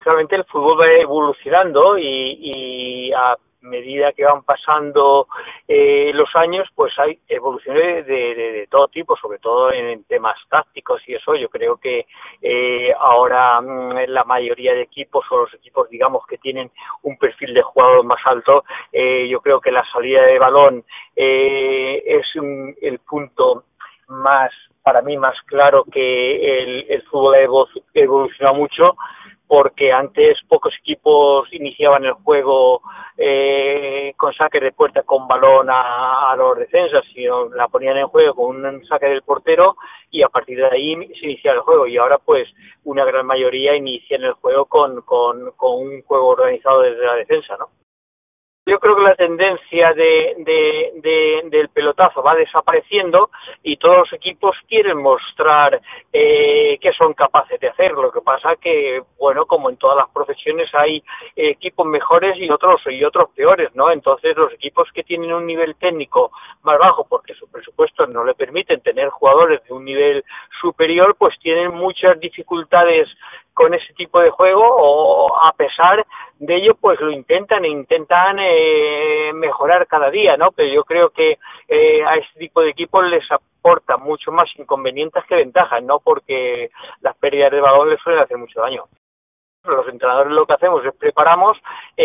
Realmente el fútbol va evolucionando y a medida que van pasando los años, pues hay evoluciones de todo tipo, sobre todo en temas tácticos y eso. Yo creo que ahora la mayoría de equipos, o los equipos, digamos, que tienen un perfil de jugador más alto, yo creo que la salida de balón es el punto más, para mí, más claro, que el fútbol ha evolucionado mucho, porque antes pocos equipos iniciaban el juego con saque de puerta con balón a los defensas, sino la ponían en juego con un saque del portero y a partir de ahí se iniciaba el juego. Y ahora pues una gran mayoría inician el juego con un juego organizado desde la defensa, ¿no? Yo creo que la tendencia del pelotazo va desapareciendo y todos los equipos quieren mostrar que son capaces de hacer. Lo que pasa que, bueno, como en todas las profesiones hay equipos mejores y otros peores, ¿no? Entonces los equipos que tienen un nivel técnico más bajo, porque sus presupuestos no le permiten tener jugadores de un nivel superior, pues tienen muchas dificultades con ese tipo de juego, o a pesar de ello pues lo intentan mejorar cada día, ¿no? Pero yo creo que a este tipo de equipos les aporta mucho más inconvenientes que ventajas, ¿no? Porque las pérdidas de balón les suelen hacer mucho daño. Los entrenadores lo que hacemos es preparamos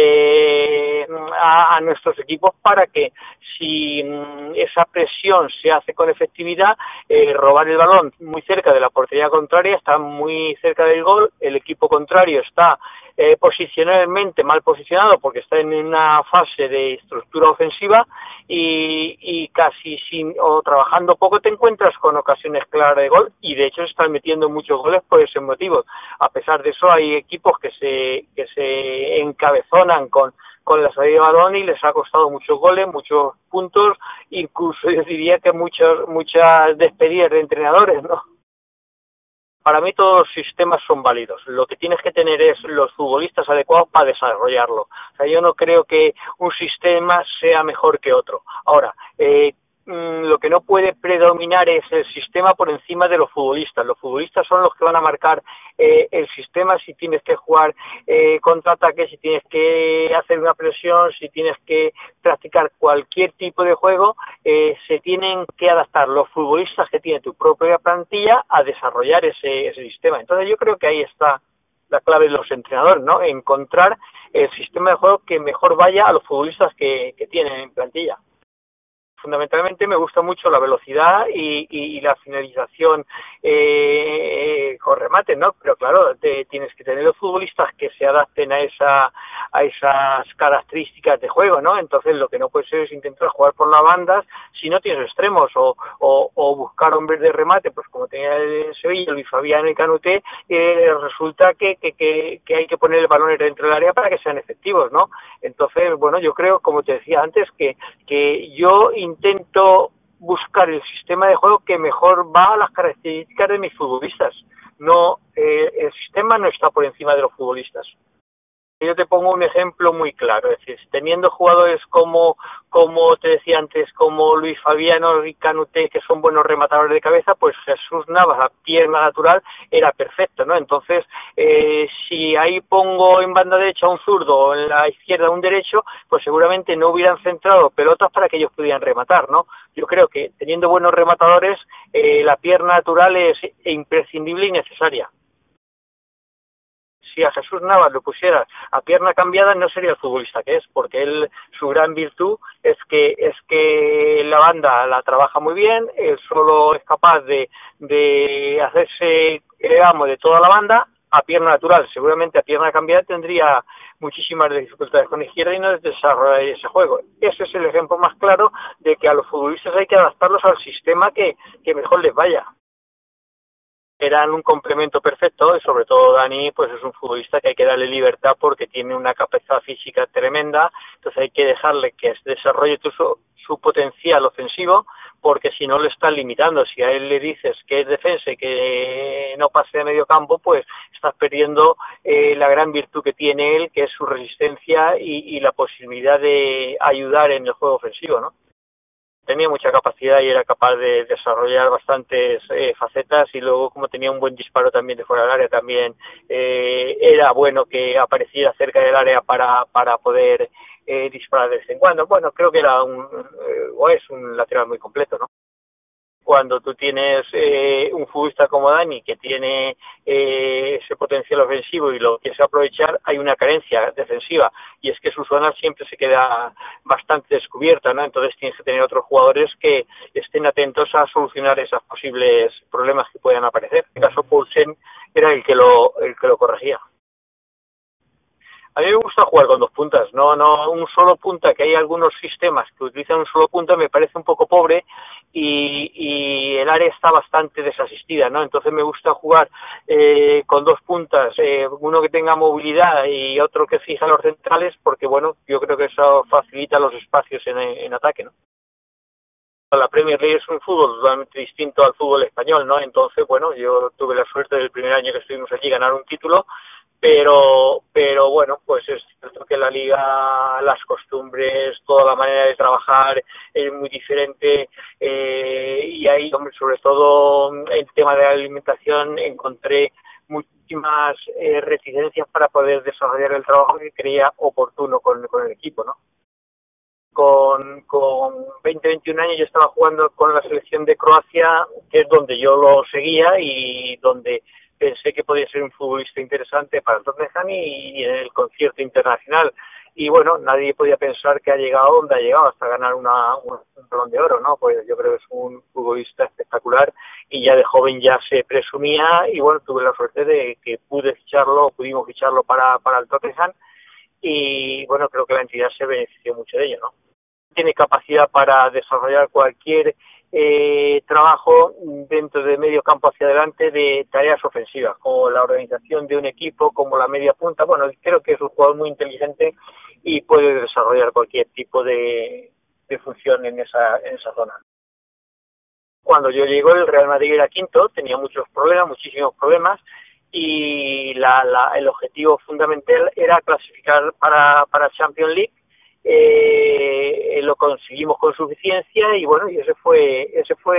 a nuestros equipos para que, si esa presión se hace con efectividad, robar el balón muy cerca de la portería contraria, está muy cerca del gol, el equipo contrario está posicionalmente mal posicionado porque está en una fase de estructura ofensiva y casi trabajando poco te encuentras con ocasiones claras de gol, y de hecho se están metiendo muchos goles por ese motivo. A pesar de eso hay equipos que se encabezonan con la salida de balón y les ha costado muchos goles, muchos puntos, incluso yo diría que muchas despedidas de entrenadores, ¿no? Para mí todos los sistemas son válidos. Lo que tienes que tener es los futbolistas adecuados para desarrollarlo. O sea, yo no creo que un sistema sea mejor que otro. Ahora, lo que no puede predominar es el sistema por encima de los futbolistas. Los futbolistas son los que van a marcar el sistema, si tienes que jugar contraataque, si tienes que hacer una presión, si tienes que practicar cualquier tipo de juego, se tienen que adaptar los futbolistas que tiene tu propia plantilla a desarrollar ese sistema. Entonces yo creo que ahí está la clave de los entrenadores, ¿no? Encontrar el sistema de juego que mejor vaya a los futbolistas que tienen en plantilla. Fundamentalmente me gusta mucho la velocidad y la finalización con remate, ¿no? Pero claro, tienes que tener los futbolistas que se adapten a esas características de juego, ¿no? Entonces lo que no puede ser es intentar jugar por las bandas si no tienes extremos, o buscar hombres de remate, pues como tenía el Sevilla, Luis Fabiano y Canuté, resulta que hay que poner el balón dentro del área para que sean efectivos, ¿no? Entonces, bueno, yo creo, como te decía antes, que yo intento buscar el sistema de juego que mejor va a las características de mis futbolistas. No, el sistema no está por encima de los futbolistas. Yo te pongo un ejemplo muy claro, es decir, teniendo jugadores como te decía antes, como Luis Fabiano y Canuté, que son buenos rematadores de cabeza, pues Jesús Navas, a pierna natural, era perfecto, ¿no? Entonces, si ahí pongo en banda derecha un zurdo o en la izquierda un derecho, pues seguramente no hubieran centrado pelotas para que ellos pudieran rematar, ¿no? Yo creo que teniendo buenos rematadores, la pierna natural es imprescindible y necesaria. Si a Jesús Navas lo pusiera a pierna cambiada, no sería el futbolista que es, porque él, su gran virtud es que la banda la trabaja muy bien, él solo es capaz de hacerse amo de toda la banda a pierna natural. Seguramente a pierna cambiada tendría muchísimas dificultades con izquierda y no desarrollaría ese juego. Ese es el ejemplo más claro de que a los futbolistas hay que adaptarlos al sistema que mejor les vaya. Eran un complemento perfecto, y sobre todo Dani pues es un futbolista que hay que darle libertad porque tiene una capacidad física tremenda, entonces hay que dejarle que desarrolle su potencial ofensivo, porque si no lo estás limitando. Si a él le dices que es defensa y que no pase de medio campo, pues estás perdiendo la gran virtud que tiene él, que es su resistencia y la posibilidad de ayudar en el juego ofensivo, ¿no? tenía mucha capacidad y era capaz de desarrollar bastantes facetas, y luego como tenía un buen disparo también de fuera del área, también era bueno que apareciera cerca del área para poder disparar de vez en cuando. Bueno, creo que era o es un lateral muy completo, ¿no? Cuando tú tienes un futbolista como Dani, que tiene ese potencial ofensivo y lo quieres aprovechar, hay una carencia defensiva, y es que su zona siempre se queda bastante descubierta, ¿no? Entonces tienes que tener otros jugadores que estén atentos a solucionar esos posibles problemas que puedan aparecer. En este caso, Poulsen era el que lo corregía. A mí me gusta jugar con dos puntas, no un solo punta, que hay algunos sistemas que utilizan un solo punta, me parece un poco pobre, y el área está bastante desasistida, ¿no? Entonces me gusta jugar con dos puntas, uno que tenga movilidad y otro que fija los centrales, porque bueno, yo creo que eso facilita los espacios en ataque, ¿no? La Premier League es un fútbol totalmente distinto al fútbol español, ¿no? Entonces, bueno, yo tuve la suerte del primer año que estuvimos allí ganar un título, pero bueno, pues es cierto que la liga, las costumbres, toda la manera de trabajar es muy diferente, y ahí, hombre, sobre todo el tema de la alimentación, encontré muchísimas reticencias para poder desarrollar el trabajo que creía oportuno con el equipo, ¿no? Con 20, 21 años yo estaba jugando con la selección de Croacia, que es donde yo lo seguía y donde pensé que podía ser un futbolista interesante para el Tottenham y en el concierto internacional. Y bueno, nadie podía pensar que ha llegado donde ha llegado, hasta ganar un Balón de Oro, ¿no? Pues yo creo que es un futbolista espectacular, y ya de joven ya se presumía, y bueno, tuve la suerte de que pudimos ficharlo para el Tottenham, y bueno, creo que la entidad se benefició mucho de ello, ¿no? Tiene capacidad para desarrollar cualquier trabajo dentro de medio campo hacia adelante de tareas ofensivas, como la organización de un equipo, como la media punta. Bueno, creo que es un jugador muy inteligente y puede desarrollar cualquier tipo de función en esa zona. Cuando yo llego, el Real Madrid era quinto, tenía muchísimos problemas, y el objetivo fundamental era clasificar para Champions League. Lo conseguimos con suficiencia, y bueno, y ese fue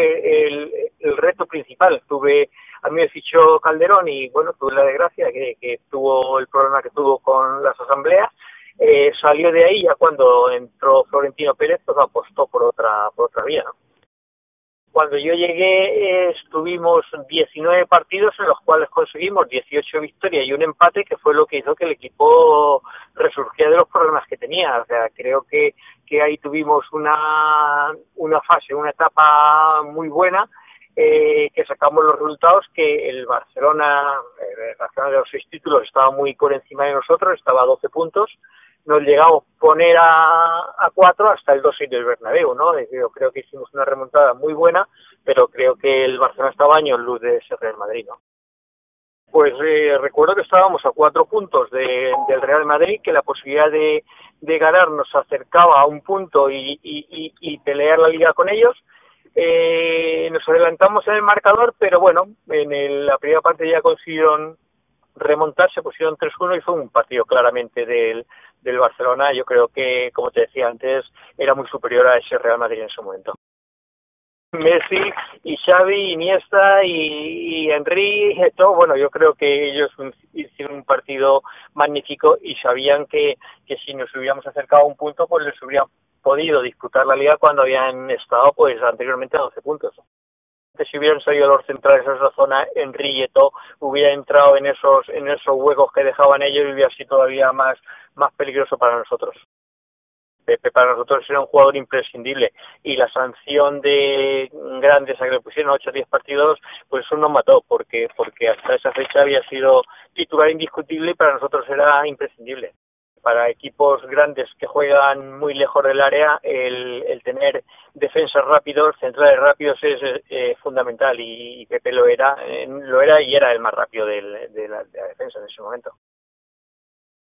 el reto principal. A mí me fichó Calderón, y bueno, tuve la desgracia que tuvo el problema que tuvo con las asambleas. Salió de ahí ya cuando entró Florentino Pérez, pues apostó por otra vía, ¿no? Cuando yo llegué estuvimos 19 partidos, en los cuales conseguimos 18 victorias y un empate, que fue lo que hizo que el equipo resurgiera de los problemas que tenía. O sea, creo que ahí tuvimos una etapa muy buena, que sacamos los resultados, que el Barcelona de los 6 títulos estaba muy por encima de nosotros, estaba a 12 puntos. Nos llegamos a poner a 4 hasta el 2-6 del Bernabéu, ¿no? Yo creo que hicimos una remontada muy buena, pero creo que el Barcelona estaba años luz de ese Real Madrid, ¿no? Pues recuerdo que estábamos a 4 puntos del Real Madrid, que la posibilidad de ganar nos acercaba a un punto y pelear la liga con ellos. Nos adelantamos en el marcador, pero bueno, la primera parte ya consiguieron remontar, se pusieron 3-1 y fue un partido claramente del Barcelona. Yo creo que, como te decía antes, era muy superior a ese Real Madrid en ese momento. Messi y Xavi, Iniesta y Henry, todo, bueno, yo creo que ellos hicieron un partido magnífico y sabían que si nos hubiéramos acercado a un punto, pues les hubieran podido disputar la liga cuando habían estado pues anteriormente a 12 puntos. Si hubieran salido los centrales de esa zona, Henry y Eto'o hubiera entrado en esos huecos que dejaban ellos, y hubiera sido todavía más peligroso para nosotros. Pepe para nosotros era un jugador imprescindible, y la sanción de Grandes a que le pusieron 8 o 10 partidos, pues eso nos mató, porque hasta esa fecha había sido titular indiscutible y para nosotros era imprescindible. Para equipos grandes que juegan muy lejos del área, el tener defensas rápidos, centrales rápidos es fundamental, y Pepe lo era y era el más rápido de la defensa en ese momento.